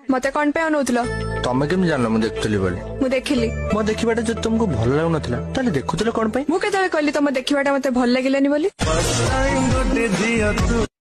मते कौन पे अनौथिल तमे केम जानल मु देखुली बोली मु देखिली मो देखिबाटा जो तुमको भल लागु नथिला ताले देखुतले कोन पई मु केतले कहली तुम देखिबाटा मते भल लागिलानी बोली